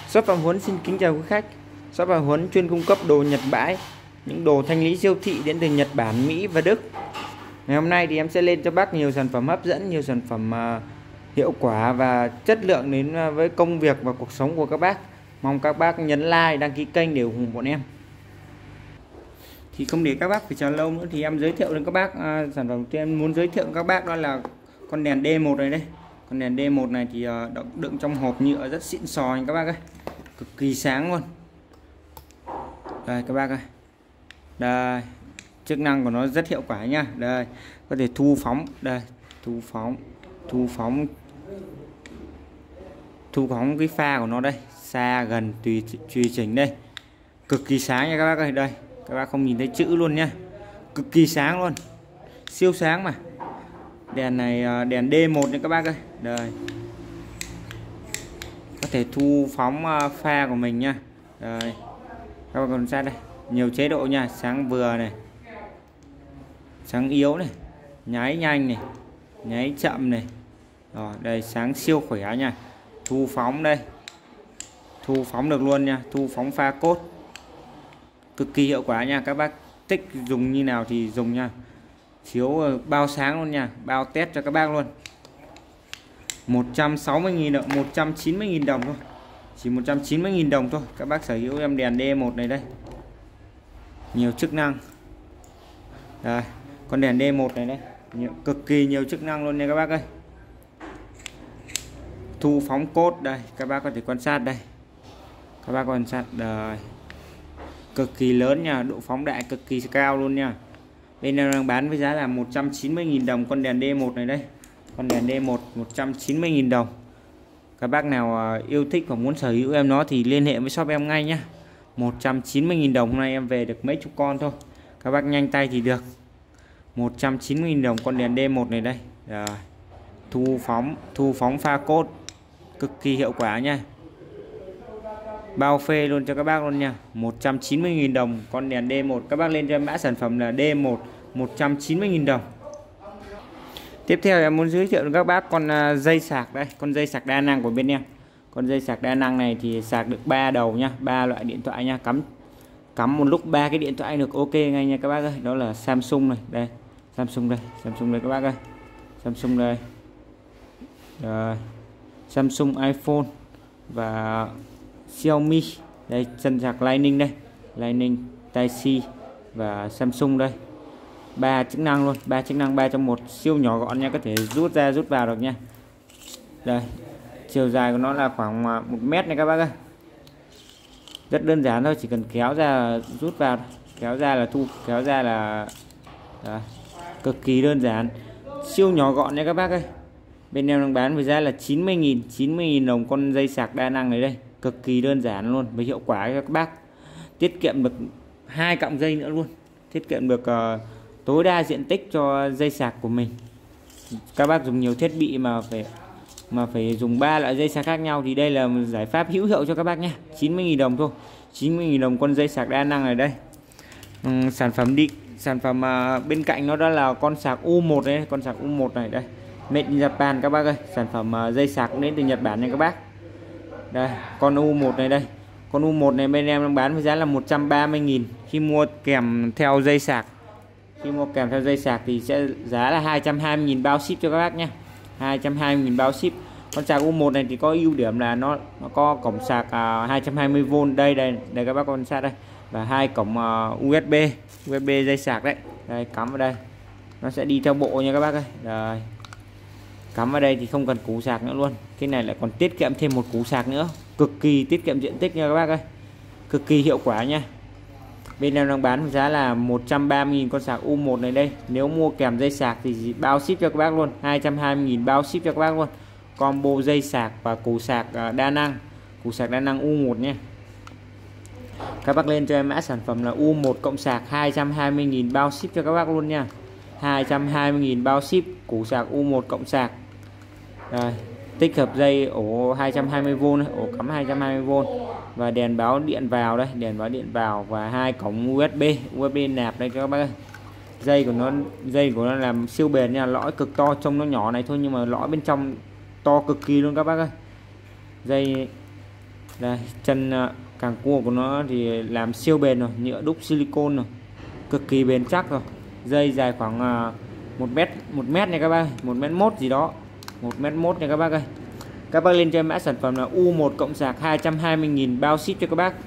Shop Phạm Huấn xin kính chào quý khách. Shop Phạm Huấn chuyên cung cấp đồ Nhật bãi, những đồ thanh lý siêu thị đến từ Nhật Bản, Mỹ và Đức. Ngày hôm nay thì em sẽ lên cho bác nhiều sản phẩm hấp dẫn, nhiều sản phẩm hiệu quả và chất lượng đến với công việc và cuộc sống của các bác. Mong các bác nhấn like, đăng ký kênh để ủng hộ bọn em. Thì không để các bác phải chờ lâu nữa thì em giới thiệu đến các bác sản phẩmที่em muốn giới thiệu với các bác, đó là con đèn D1 này đây. Con đèn D1 này thì đựng trong hộp nhựa rất xịn sò nha các bác ơi, cực kỳ sáng luôn. Đây các bác ơi, đây chức năng của nó rất hiệu quả nha. Đây có thể thu phóng, đây thu phóng cái pha của nó đây, xa gần tùy chỉnh đây, cực kỳ sáng nha các bác ơi. Đây các bác không nhìn thấy chữ luôn nha, cực kỳ sáng luôn, siêu sáng mà. Đèn này đèn D1 nha các bác ơi. Đây có thể thu phóng pha của mình nha. Đây các bác còn sát đây, nhiều chế độ nha, sáng vừa này, sáng yếu này, nháy nhanh này, nháy chậm này. Rồi đây sáng siêu khỏe nha. Thu phóng đây, thu phóng được luôn nha, thu phóng pha cốt cực kỳ hiệu quả nha. Các bác thích dùng như nào thì dùng nha, chiếu bao sáng luôn nha, bao test cho các bác luôn. 160.000 đồng, 190.000 đồng thôi, chỉ 190.000 đồng thôi. Các bác sở hữu em đèn D1 này đây, nhiều chức năng. Đây con đèn D1 này đây, cực kỳ nhiều chức năng luôn nha các bác ơi. Thu phóng cốt đây, các bác có thể quan sát đây, các bác quan sát đây, cực kỳ lớn nha, độ phóng đại cực kỳ cao luôn nha. Bên em đang bán với giá là 190.000 đồng con đèn D1 này đây. Con đèn D1 190.000 đồng. Các bác nào yêu thích và muốn sở hữu em nó thì liên hệ với shop em ngay nhá. 190.000 đồng, hôm nay em về được mấy chục con thôi. Các bác nhanh tay thì được. 190.000 đồng con đèn D1 này đây. Rồi. Thu phóng pha cốt cực kỳ hiệu quả nha. Bao phê luôn cho các bác luôn nha. 190.000 đồng con đèn D1. Các bác lên cho em mã sản phẩm là D1 190.000 đồng. Tiếp theo em muốn giới thiệu với các bác con dây sạc đây, con dây sạc đa năng của bên em. Con dây sạc đa năng này thì sạc được 3 đầu nha, 3 loại điện thoại nha, cắm một lúc 3 cái điện thoại được ok ngay nha các bác ơi. Đó là Samsung này, đây, Samsung đây các bác ơi. Samsung đây. Rồi. Samsung, iPhone và Xiaomi. Đây chân sạc Lightning đây, Lightning Type-C và Samsung đây. 3 chức năng luôn, 3 chức năng 3 trong 1, siêu nhỏ gọn nha, có thể rút ra rút vào được nha. Đây chiều dài của nó là khoảng 1 mét này các bác ơi. Rất đơn giản thôi, chỉ cần kéo ra rút vào, kéo ra là thu, kéo ra là đó. Cực kỳ đơn giản, siêu nhỏ gọn nha các bác ơi. Bên em đang bán với giá là 90.000 đồng con dây sạc đa năng này đây, cực kỳ đơn giản luôn và hiệu quả cho các bác. Tiết kiệm được 2 cọng dây nữa luôn, tiết kiệm được tối đa diện tích cho dây sạc của mình. Các bác dùng nhiều thiết bị mà phải dùng 3 loại dây sạc khác nhau thì đây là một giải pháp hữu hiệu cho các bác nhé. 90.000 đồng thôi, 90.000 đồng con dây sạc đa năng này đây. Sản phẩm bên cạnh nó đó là con sạc U1 đây, con sạc U1 này đây, made in Japan các bác ơi. Sản phẩm dây sạc cũng đến từ Nhật Bản nha các bác. Đây con U1 này đây, con U1 này bên em đang bán với giá là 130.000 khi mua kèm theo dây sạc. Khi mua kèm theo dây sạc thì sẽ giá là 220.000 bao ship cho các bác nhé. 220.000 bao ship. Con sạc U1 này thì có ưu điểm là nó có cổng sạc 220V đây các bác quan sát đây, và 2 cổng USB dây sạc đấy. Đây cắm vào đây, nó sẽ đi theo bộ nha các bác ơi. Đây cắm vào đây thì không cần củ sạc nữa luôn. Cái này lại còn tiết kiệm thêm một củ sạc nữa, cực kỳ tiết kiệm diện tích nha các bác ơi, cực kỳ hiệu quả nha. Bên em đang bán giá là 130.000 con sạc U1 này đây. Nếu mua kèm dây sạc thì bao ship cho các bác luôn, 220.000 bao ship cho các bác luôn. Combo dây sạc và củ sạc đa năng, củ sạc đa năng U1 nhé. Các bác lên cho em mã sản phẩm là U1 cộng sạc, 220.000 bao ship cho các bác luôn nha. 220.000 bao ship củ sạc U1 cộng sạc. Đây, tích hợp dây ổ 220V này, ổ cắm 220V và đèn báo điện vào đây, đèn báo điện vào và 2 cổng USB nạp đây cho các bác ơi. Dây của nó làm siêu bền nha, lõi cực to, trông nó nhỏ này thôi nhưng mà lõi bên trong to cực kỳ luôn các bác ơi. Dây Đây, chân càng cua của nó thì làm siêu bền rồi, nhựa đúc silicon rồi, cực kỳ bền chắc rồi. Dây dài khoảng 1 mét này các bác, 1m1 gì đó, 1m1 này các bác ơi. Các bác lên cho mã sản phẩm là U1 cộng sạc 220.000 bao ship cho các bác.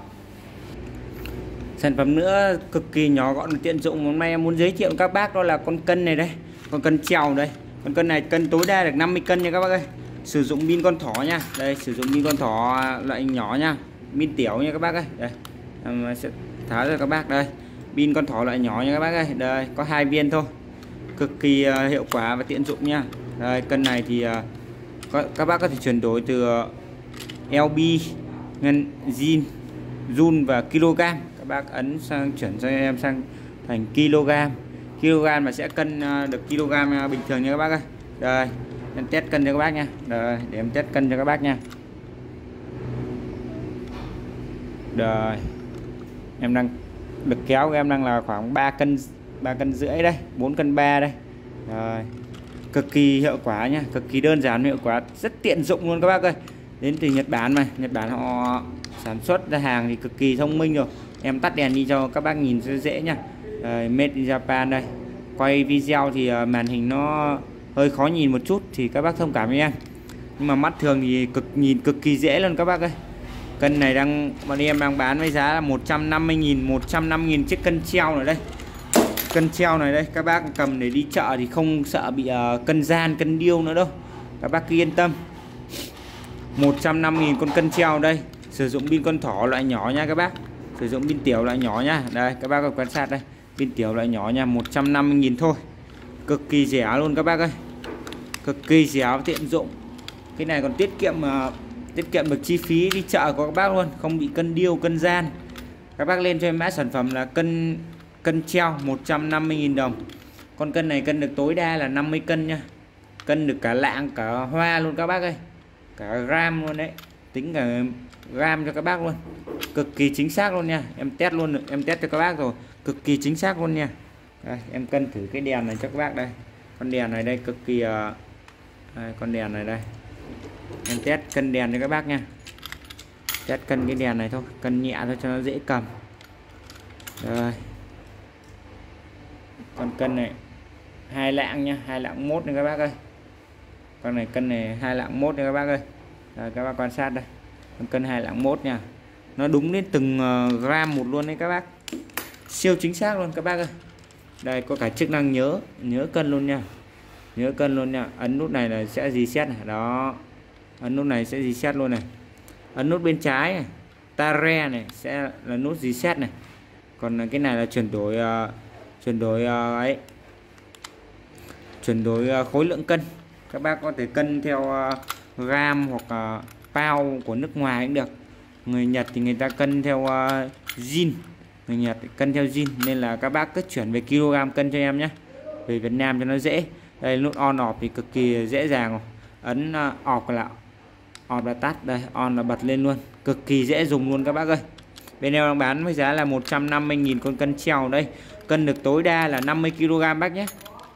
Sản phẩm nữa cực kỳ nhỏ gọn tiện dụng hôm nay em muốn giới thiệu các bác đó là con cân này đây, con cân treo đây. Con cân này cân tối đa được 50 cân nha các bác ơi. Sử dụng pin con thỏ nha. Đây, sử dụng pin con thỏ loại nhỏ nha, pin tiểu nha các bác ơi. Đây, em sẽ tháo ra các bác đây. Pin con thỏ loại nhỏ nha các bác ơi. Đây, có 2 viên thôi. Cực kỳ hiệu quả và tiện dụng nha. Đây, cân này thì các bác có thể chuyển đổi từ LB, ngân, zin, jun và kg. Các bác ấn sang chuyển cho em sang thành kg. Kg mà sẽ cân được kg bình thường nha các bác ơi. Đây, em test cân cho các bác nha. Đây, để em test cân cho các bác nha. Đây, em đang được kéo của em đang là khoảng 3 cân rưỡi đây, 4 cân 3 đây. Rồi, cực kỳ hiệu quả nha, cực kỳ đơn giản hiệu quả, rất tiện dụng luôn các bác ơi. Đến từ Nhật Bản mà, Nhật Bản họ sản xuất ra hàng thì cực kỳ thông minh rồi. Em tắt đèn đi cho các bác nhìn cho dễ nha. Made in Japan đây. Quay video thì màn hình nó hơi khó nhìn một chút thì các bác thông cảm với em. Nhưng mà mắt thường thì nhìn cực kỳ dễ luôn các bác ơi. Cân này bọn em đang bán với giá là 150.000, 150.000 chiếc cân treo này đây. Cân treo này đây, các bác cầm để đi chợ thì không sợ bị cân gian, cân điêu nữa đâu. Các bác cứ yên tâm. 150.000 con cân treo đây. Sử dụng pin con thỏ loại nhỏ nha các bác. Sử dụng pin tiểu loại nhỏ nha. Đây, các bác có quan sát đây. Pin tiểu loại nhỏ nha, 150.000 thôi. Cực kỳ rẻ luôn các bác ơi. Cực kỳ rẻ và tiện dụng. Cái này còn tiết kiệm được chi phí đi chợ của các bác luôn, không bị cân điêu, cân gian. Các bác lên cho em mã sản phẩm là cân treo 150.000 đồng. Con cân này cân được tối đa là 50 cân nha. Cân được cả lạng cả hoa luôn các bác ơi. Cả gram luôn đấy. Tính cả gram cho các bác luôn. Cực kỳ chính xác luôn nha. Em test luôn, em test cho các bác rồi. Cực kỳ chính xác luôn nha. Đây, em cân thử cái đèn này cho các bác đây. Con đèn này đây cực kỳ đây, con đèn này đây. Em test cân đèn cho các bác nha. Test cân cái đèn này thôi, cân nhẹ thôi cho nó dễ cầm. Rồi. Con cân này 2 lạng nha, 2 lạng mốt này các bác ơi. Con này cân này 2 lạng mốt này các bác ơi. Rồi, các bác quan sát đây. Con cân 2 lạng mốt nha. Nó đúng đến từng gram một luôn đấy các bác. Siêu chính xác luôn các bác ơi. Đây có cả chức năng nhớ cân luôn nha. Nhớ cân luôn nha. Ấn nút này là sẽ reset này. Đó. Ấn nút này sẽ reset luôn này. Ấn nút bên trái này, Tare này sẽ là nút reset này. Còn cái này là chuyển đổi khối lượng cân. Các bác có thể cân theo gram hoặc pound của nước ngoài cũng được. Người Nhật thì người ta cân theo zin, người Nhật cân theo zin, nên là các bác cứ chuyển về kg cân cho em nhé. Về Việt Nam cho nó dễ. Đây nút on off thì cực kỳ dễ dàng rồi. Ấn off là tắt, đây on là bật lên luôn, cực kỳ dễ dùng luôn các bác ơi. Bên em đang bán với giá là 150.000 con cân treo đây, cân được tối đa là 50 kg bác nhé.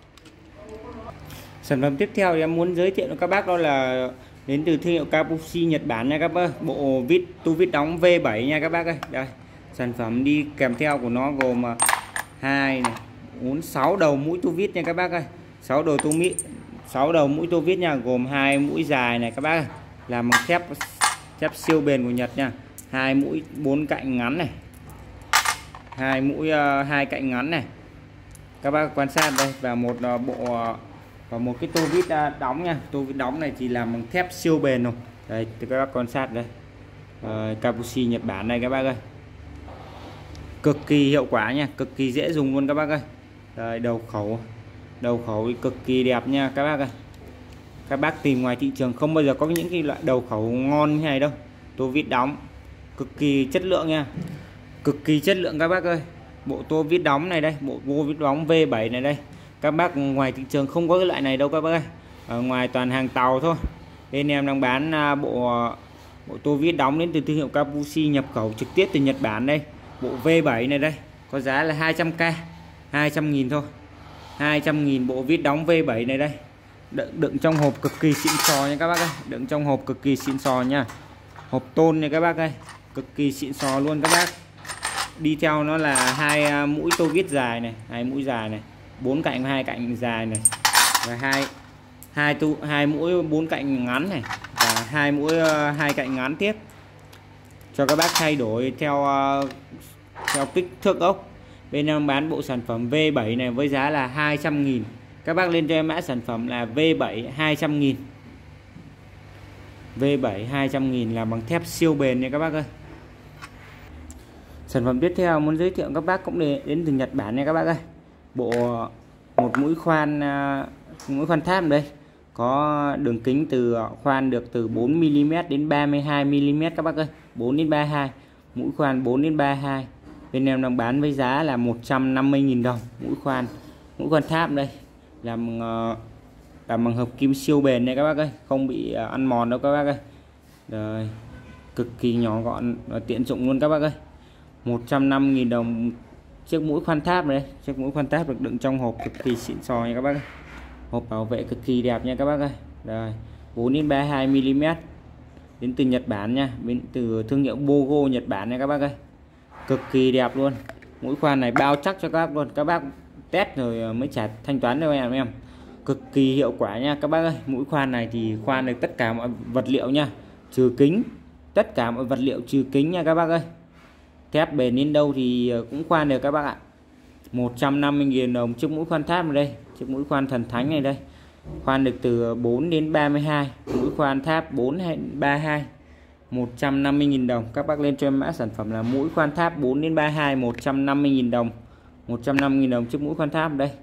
Sản phẩm tiếp theo thì em muốn giới thiệu cho các bác đó là đến từ thương hiệu Kabushi Nhật Bản nha các bác. Bộ tu vít đóng V7 nha các bác ơi. Đây, sản phẩm đi kèm theo của nó gồm 2 này, 4, 6 đầu mũi tu vít nha các bác ơi. 6 đầu mũi tu vít nha, gồm 2 mũi dài này các bác ơi. Làm bằng thép siêu bền của Nhật nha. 2 mũi 4 cạnh ngắn này. 2 mũi 2 cạnh ngắn này. Các bác quan sát đây, và một bộ và một cái tô vít đóng nha. Tô vít đóng này thì làm bằng thép siêu bền rồi. Đây các bác quan sát đây. Kabushi Nhật Bản này các bác ơi. Cực kỳ hiệu quả nha, cực kỳ dễ dùng luôn các bác ơi. Đây, đầu khẩu thì cực kỳ đẹp nha các bác ơi. Các bác tìm ngoài thị trường không bao giờ có những cái loại đầu khẩu ngon như này đâu. Tô vít đóng cực kỳ chất lượng nha, cực kỳ chất lượng các bác ơi. Bộ tô vít đóng này đây, bộ tô vít đóng V7 này đây, các bác ngoài thị trường không có cái loại này đâu các bác ơi. Ở ngoài toàn hàng tàu thôi. Bên em đang bán bộ tô vít đóng đến từ thương hiệu Kabushi, nhập khẩu trực tiếp từ Nhật Bản đây. Bộ V7 này đây có giá là 200k, 200.000 thôi. 200.000 bộ vít đóng V7 này đây. Đựng trong hộp cực kỳ xịn sò nha các bác ơi. Đựng trong hộp cực kỳ xịn sò nha. hộp tôn này các bác ơi, cực kỳ xịn sò luôn các bác. Đi theo nó là hai mũi tô vít dài này, hai mũi dài này, 4 cạnh 2 cạnh dài này, và hai mũi 4 cạnh ngắn này, và hai mũi 2 cạnh ngắn tiếp, cho các bác thay đổi theo kích thước ốc. Bên em bán bộ sản phẩm V7 này với giá là 200.000. Các bác lên cho em mã sản phẩm là V7 200.000. V7 200.000 là bằng thép siêu bền nha các bác ơi. Sản phẩm tiếp theo muốn giới thiệu các bác cũng đến từ Nhật Bản nha các bác ơi. Bộ một mũi khoan tháp đây, có đường kính khoan được từ 4mm đến 32mm các bác ơi, 4 đến 32, mũi khoan 4 đến 32. Bên em đang bán với giá là 150.000 đồng. Mũi khoan tháp đây làm bằng hợp kim siêu bền này các bác ơi, không bị ăn mòn đâu các bác ơi. Rồi, cực kỳ nhỏ gọn và tiện dụng luôn các bác ơi. 150.000 đồng chiếc mũi khoan tháp này. Chiếc mũi khoan tháp được đựng trong hộp cực kỳ xịn sò nha các bác ơi. Hộp bảo vệ cực kỳ đẹp nha các bác ơi. Rồi, 4 đến 32mm, đến từ Nhật Bản nha, đến từ thương hiệu Bogo Nhật Bản nha các bác ơi. Cực kỳ đẹp luôn. Mũi khoan này bao chắc cho các bác luôn, các bác test rồi mới trả thanh toán cho em. Cực kỳ hiệu quả nha các bác ơi. Mũi khoan này thì khoan được tất cả mọi vật liệu nha, trừ kính, tất cả mọi vật liệu trừ kính nha các bác ơi. Thép bền đến đâu thì cũng khoan được các bác ạ. 150.000 đồng chiếc mũi khoan tháp này đây, chiếc mũi khoan thần thánh này đây. Khoan được từ 4 đến 32, mũi khoan tháp 4 hay 32, 150.000 đồng. Các bác lên cho em mã sản phẩm là mũi khoan tháp 4 đến 32, 150.000 đồng. 150.000 đồng chiếc mũi khoan tháp đây.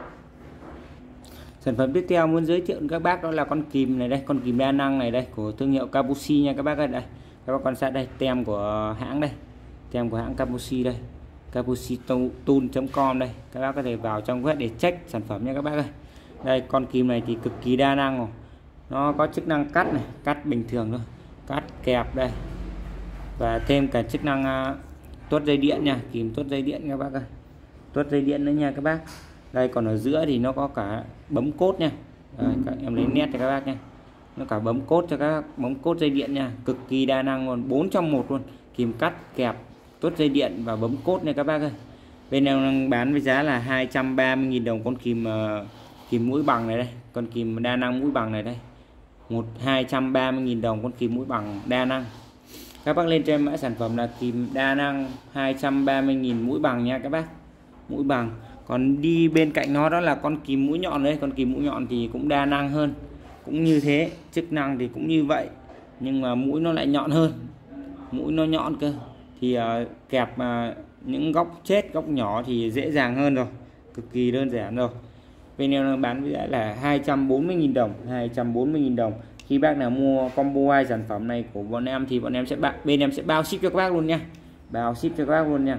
Sản phẩm tiếp theo muốn giới thiệu các bác đó là con kìm này đây, con kìm đa năng này đây, của thương hiệu Kabushi nha các bác ơi. Đây, các bác quan sát đây, tem của hãng đây, tem của hãng Kabushi đây, kabushitool.com đây. Các bác có thể vào trong web để check sản phẩm nha các bác ơi. Đây, con kìm này thì cực kỳ đa năng rồi. Nó có chức năng cắt này, cắt bình thường thôi, cắt kẹp đây, và thêm cả chức năng tuốt dây điện nha, kìm tuốt dây điện các bác ơi, tuốt dây điện nữa nha các bác. Đây, còn ở giữa thì nó có cả bấm cốt nha. Đây, các em lấy nét cho các bác nha, nó cả bấm cốt cho các bác, bấm cốt dây điện nha, cực kỳ đa năng luôn, 4 trong 1 luôn, kìm cắt, kẹp, tuốt dây điện và bấm cốt này các bác ơi. Bên em đang bán với giá là 230.000 đồng con kìm mũi bằng này đây, con kìm đa năng mũi bằng này đây. 230.000 đồng con kìm mũi bằng đa năng. Các bác lên cho em mã sản phẩm là kìm đa năng 230.000 mũi bằng nha các bác, mũi bằng. Còn đi bên cạnh nó đó là con kìm mũi nhọn đấy, con kìm mũi nhọn thì cũng đa năng hơn, cũng như thế, chức năng thì cũng như vậy, nhưng mà mũi nó lại nhọn hơn, mũi nó nhọn cơ, thì kẹp những góc chết, góc nhỏ thì dễ dàng hơn rồi, cực kỳ đơn giản rồi. Bên em bán với giá là 240.000 đồng, 240.000 đồng. Khi bác nào mua combo 2 sản phẩm này của bọn em thì bên em sẽ bao ship cho các bác luôn nha, bao ship cho các bác luôn nha.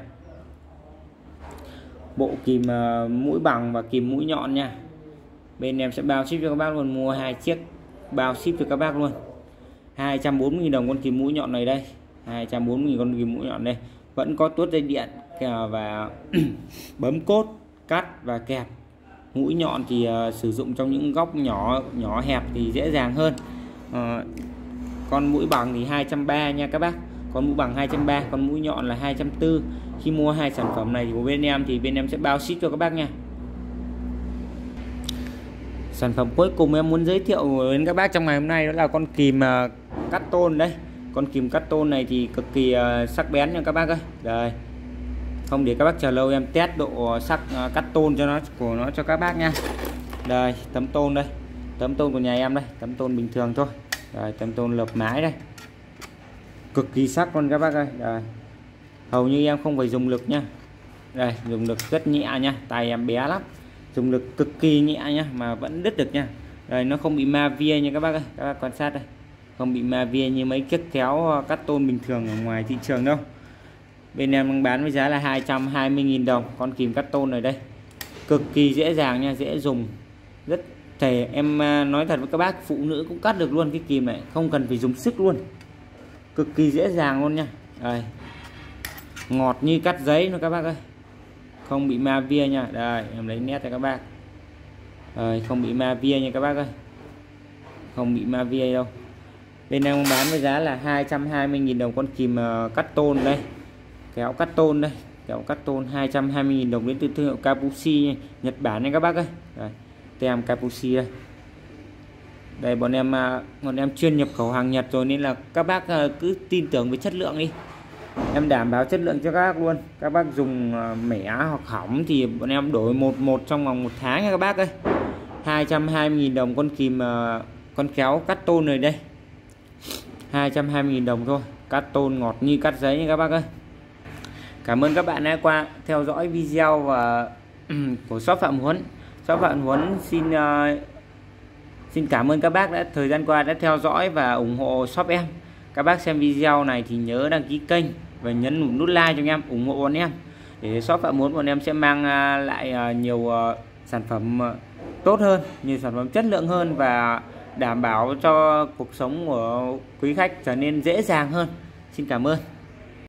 Bộ kìm mũi bằng và kìm mũi nhọn nha, bên em sẽ bao ship cho các bác luôn, mua 2 chiếc bao ship cho các bác luôn. 240.000 đồng con kìm mũi nhọn này đây, 240.000 con kìm mũi nhọn đây, vẫn có tuốt dây điện và bấm cốt, cắt và kẹp. Mũi nhọn thì sử dụng trong những góc nhỏ hẹp thì dễ dàng hơn. Con mũi bằng thì 230 nha các bác, con mũi bằng 230, con mũi nhọn là 240. Khi mua 2 sản phẩm này của bên em thì bên em sẽ bao ship cho các bác nha. Sản phẩm cuối cùng em muốn giới thiệu đến các bác trong ngày hôm nay đó là con kìm cắt tôn đây. Con kìm cắt tôn này thì cực kỳ sắc bén nha các bác ơi. Đây, không để các bác chờ lâu, em test độ sắc cắt tôn của nó cho các bác nha. Đây, tấm tôn đây, tấm tôn của nhà em đây, tấm tôn bình thường thôi. Đây, tấm tôn lợp mái đây, cực kỳ sắc luôn các bác ơi. Đây, hầu như em không phải dùng lực nha. Đây, dùng lực rất nhẹ nha, tay em bé lắm, dùng lực cực kỳ nhẹ nha mà vẫn đứt được nha. Đây, nó không bị ma via nha các bác ơi, các bác quan sát đây, không bị ma via như mấy chiếc kéo cắt tôn bình thường ở ngoài thị trường đâu. Bên em đang bán với giá là 220.000 đồng con kìm cắt tôn này đây, cực kỳ dễ dàng nha, dễ dùng, rất thể em nói thật với các bác, phụ nữ cũng cắt được luôn cái kìm này, không cần phải dùng sức luôn, cực kỳ dễ dàng luôn nha. Đây, ngọt như cắt giấy nữa các bác ơi, không bị ma via nha. Đây, em lấy nét cho các bác. Đây, không bị ma via nha các bác ơi, không bị ma via đâu. Bên em bán với giá là 220.000 đồng con kìm cắt tôn đây, kéo cắt tôn đây, kéo cắt tôn 220.000 đồng đến từ thương hiệu Kapushi Nhật Bản này các bác ơi. Đây, tem Kapushi đây. Đây bọn em chuyên nhập khẩu hàng Nhật rồi nên là các bác cứ tin tưởng với chất lượng đi. Em đảm bảo chất lượng cho các bác luôn. Các bác dùng mẻ hoặc hỏng thì bọn em đổi một trong vòng 1 tháng nha các bác ơi. 220.000 đồng con kìm con kéo cắt tôn này đây. 220.000 đồng thôi, cắt tôn ngọt như cắt giấy nha các bác ơi. Cảm ơn các bạn đã qua theo dõi video và của shop Phạm Huấn. Shop Phạm Huấn xin cảm ơn các bác đã thời gian qua đã theo dõi và ủng hộ shop em. Các bác xem video này thì nhớ đăng ký kênh và nhấn nút like cho em, ủng hộ bọn em để shop Phạm Huấn bọn em sẽ mang lại nhiều sản phẩm tốt hơn, nhiều sản phẩm chất lượng hơn và đảm bảo cho cuộc sống của quý khách trở nên dễ dàng hơn. Xin cảm ơn.